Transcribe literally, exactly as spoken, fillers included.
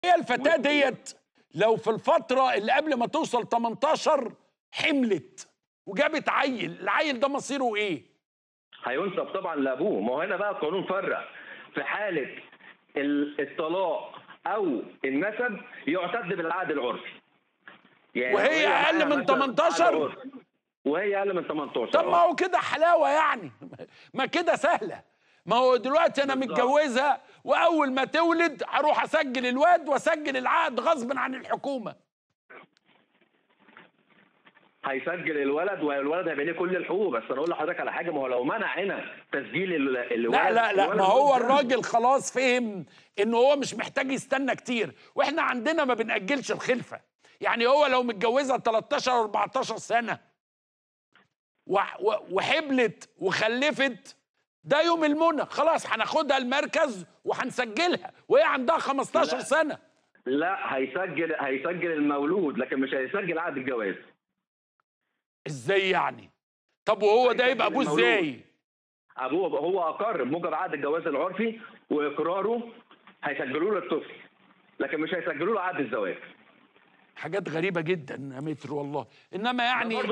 هي الفتاة ديت لو في الفترة اللي قبل ما توصل تمنتاشر حملت وجابت عيل، العيل ده مصيره ايه؟ هينسب طبعا لابوه. ما هو هنا بقى القانون فرق في حاله الطلاق او النسب يعتد بالعقد العرفي. يعني وهي اقل من تمنتاشر؟ وهي اقل من تمنتاشر. طب ما هو كده حلاوه يعني، ما كده سهله. ما هو دلوقتي انا متجوزها واول ما تولد اروح اسجل الواد واسجل العقد غصب عن الحكومه. هيسجل الولد والولد هيبقى ليه كل الحقوق. بس انا اقول لحضرتك على حاجه، ما هو لو منع هنا تسجيل الولد. لا لا لا، ما هو الراجل خلاص فهم ان هو مش محتاج يستنى كتير، واحنا عندنا ما بنأجلش الخلفه. يعني هو لو متجوزها تلتاشر اربعتاشر سنه وحبلت وخلفت، ده يوم المنى، خلاص هناخدها المركز وهنسجلها وهي عندها خمستاشر لا. سنه. لا، هيسجل هيسجل المولود لكن مش هيسجل عقد الجواز. ازاي يعني؟ طب وهو ده يبقى ابوه ازاي؟ ابوه هو اقر بموجب عقد الجواز العرفي واقراره هيسجلوا له الطفل، لكن مش هيسجلوا له عقد الزواج. حاجات غريبه جدا يا متر والله. انما يعني